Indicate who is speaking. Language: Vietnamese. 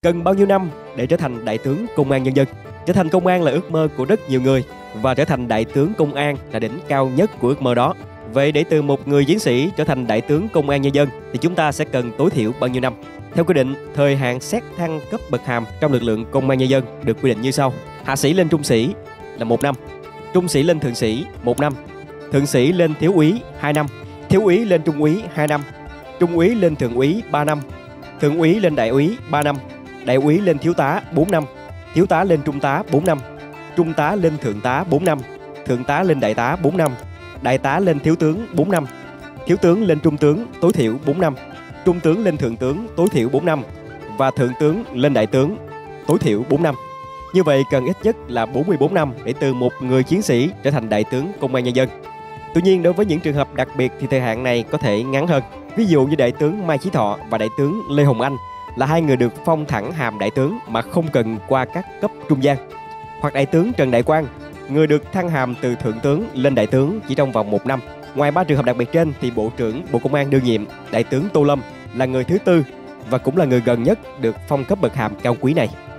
Speaker 1: Cần bao nhiêu năm để trở thành đại tướng công an nhân dân? Trở thành công an là ước mơ của rất nhiều người và trở thành đại tướng công an là đỉnh cao nhất của ước mơ đó. Vậy để từ một người chiến sĩ trở thành đại tướng công an nhân dân thì chúng ta sẽ cần tối thiểu bao nhiêu năm? Theo quy định, thời hạn xét thăng cấp bậc hàm trong lực lượng công an nhân dân được quy định như sau: hạ sĩ lên trung sĩ là 1 năm, trung sĩ lên thượng sĩ 1 năm, thượng sĩ lên thiếu úy 2 năm, thiếu úy lên trung úy 2 năm, trung úy lên thượng úy 3 năm, thượng úy lên đại úy 3 năm, đại úy lên thiếu tá 4 năm, thiếu tá lên trung tá 4 năm, trung tá lên thượng tá 4 năm, thượng tá lên đại tá 4 năm, đại tá lên thiếu tướng 4 năm, thiếu tướng lên trung tướng tối thiểu 4 năm, trung tướng lên thượng tướng tối thiểu 4 năm và thượng tướng lên đại tướng tối thiểu 4 năm. Như vậy cần ít nhất là 44 năm để từ một người chiến sĩ trở thành đại tướng công an nhân dân. Tuy nhiên, đối với những trường hợp đặc biệt thì thời hạn này có thể ngắn hơn. Ví dụ như đại tướng Mai Chí Thọ và đại tướng Lê Hồng Anh là hai người được phong thẳng hàm đại tướng mà không cần qua các cấp trung gian. Hoặc đại tướng Trần Đại Quang, người được thăng hàm từ thượng tướng lên đại tướng chỉ trong vòng 1 năm. Ngoài 3 trường hợp đặc biệt trên thì Bộ trưởng Bộ Công an đương nhiệm đại tướng Tô Lâm là người thứ tư và cũng là người gần nhất được phong cấp bậc hàm cao quý này.